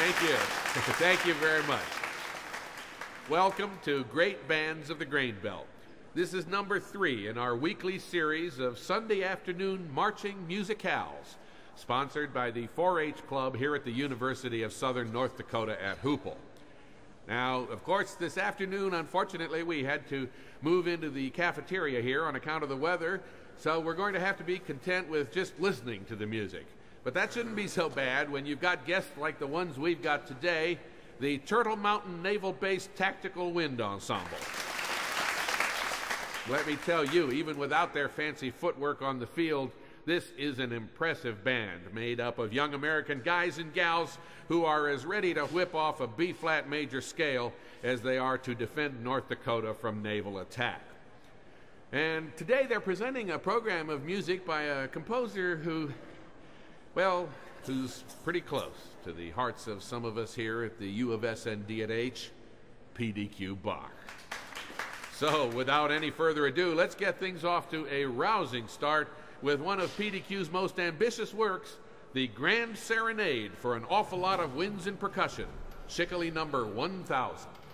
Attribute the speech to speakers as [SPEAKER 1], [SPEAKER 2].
[SPEAKER 1] Thank you. Thank you very much. Welcome to Great Bands of the Grain Belt. This is number 3 in our weekly series of Sunday afternoon marching musicals, sponsored by the 4-H Club here at the University of Southern North Dakota at Hoople. Now, of course, this afternoon, unfortunately, we had to move into the cafeteria here on account of the weather, so we're going to have to be content with just listening to the music. But that shouldn't be so bad when you've got guests like the ones we've got today, the Turtle Mountain Naval-based Tactical Wind Ensemble. Let me tell you, even without their fancy footwork on the field, this is an impressive band made up of young American guys and gals who are as ready to whip off a B-flat major scale as they are to defend North Dakota from naval attack. And today they're presenting a program of music by a composer who, well, who's pretty close to the hearts of some of us here at the U of S and D&H, PDQ Bach. So, without any further ado, let's get things off to a rousing start with one of PDQ's most ambitious works, the Grand Serenade for an Awful Lot of Winds and Percussion, Shickley number 1000.